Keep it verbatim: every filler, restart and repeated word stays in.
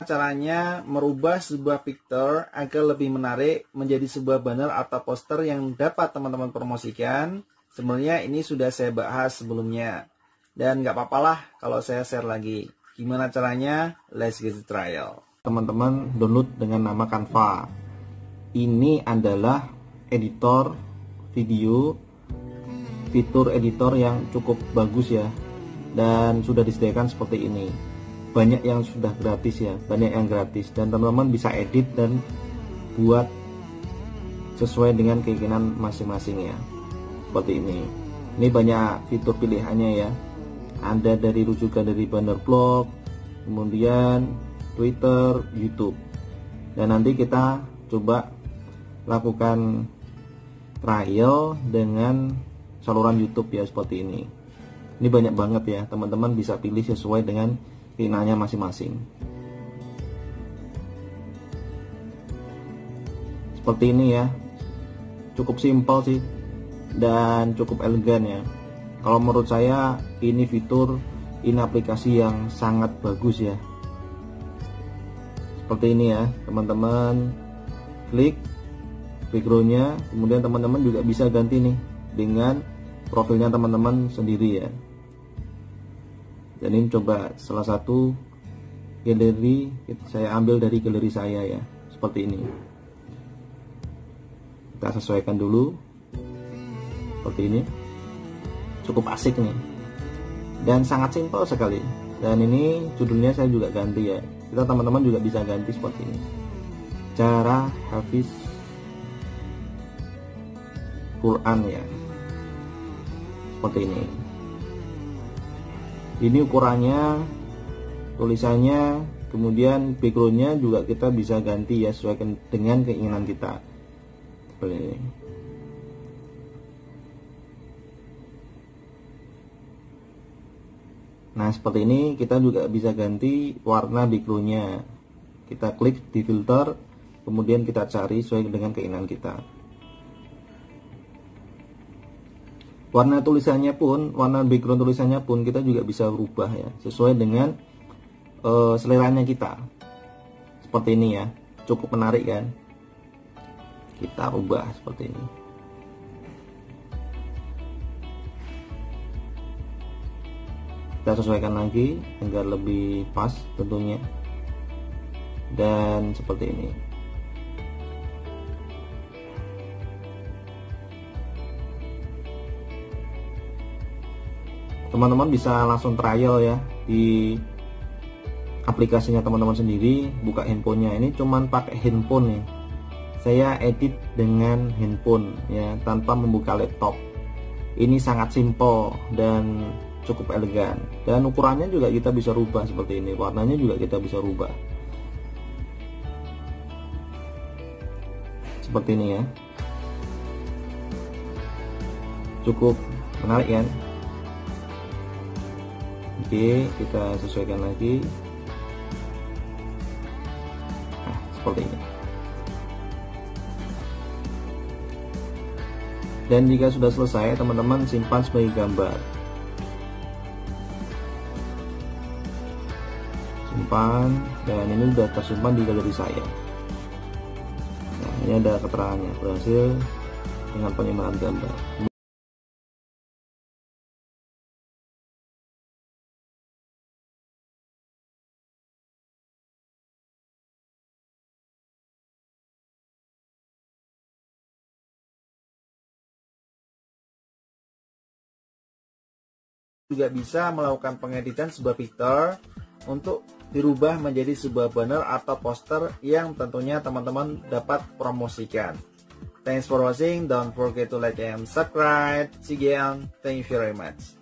caranya merubah sebuah picture agar lebih menarik menjadi sebuah banner atau poster yang dapat teman-teman promosikan. Sebenarnya ini sudah saya bahas sebelumnya. Dan nggak apa-apalah kalau saya share lagi. Gimana caranya? Let's get the trial. Teman-teman download dengan nama Canva. Ini adalah editor video, fitur editor yang cukup bagus ya. Dan sudah disediakan seperti ini. Banyak yang sudah gratis ya, banyak yang gratis. Dan teman-teman bisa edit dan buat sesuai dengan keinginan masing-masing ya. Seperti ini. Ini banyak fitur pilihannya ya. Ada dari rujukan dari banner blog, kemudian Twitter, YouTube. Dan nanti kita coba lakukan trial dengan saluran YouTube ya, seperti ini. Ini banyak banget ya, teman-teman bisa pilih sesuai dengan keinginannya masing-masing. Seperti ini ya. Cukup simpel sih dan cukup elegan ya. Kalau menurut saya ini fitur, ini aplikasi yang sangat bagus ya. Seperti ini ya, teman-teman klik backgroundnya, kemudian teman-teman juga bisa ganti nih dengan profilnya teman-teman sendiri ya. Dan ini coba salah satu galeri, saya ambil dari galeri saya ya, seperti ini. Kita sesuaikan dulu, seperti ini. Cukup asik nih dan sangat simpel sekali. Dan ini judulnya saya juga ganti ya, kita teman-teman juga bisa ganti seperti ini. Cara hafiz Quran ya, seperti ini. Ini ukurannya, tulisannya, kemudian backgroundnya juga kita bisa ganti ya, sesuai dengan keinginan kita. Seperti ini. Nah seperti ini, kita juga bisa ganti warna backgroundnya. Kita klik di filter, kemudian kita cari sesuai dengan keinginan kita. Warna tulisannya pun, warna background tulisannya pun kita juga bisa rubah ya, sesuai dengan uh, seleranya kita. Seperti ini ya, cukup menarik kan? Kita rubah seperti ini. Kita sesuaikan lagi agar lebih pas tentunya. Dan seperti ini. Teman-teman bisa langsung trial ya di aplikasinya teman-teman sendiri, buka handphonenya. Ini cuman pakai handphone nih. Saya edit dengan handphone ya, tanpa membuka laptop. Ini sangat simple dan cukup elegan, dan ukurannya juga kita bisa rubah seperti ini, warnanya juga kita bisa rubah seperti ini ya. Cukup menarik kan? Oke, kita sesuaikan lagi. Nah, seperti ini. Dan jika sudah selesai, teman-teman simpan sebagai gambar. Simpan, dan ini sudah tersimpan di galeri saya. Nah, ini ada keterangannya, berhasil dengan penyimpanan gambar. Juga bisa melakukan pengeditan sebuah picture untuk dirubah menjadi sebuah banner atau poster yang tentunya teman-teman dapat promosikan. Thanks for watching. Don't forget to like and subscribe. See you again. Thank you very much.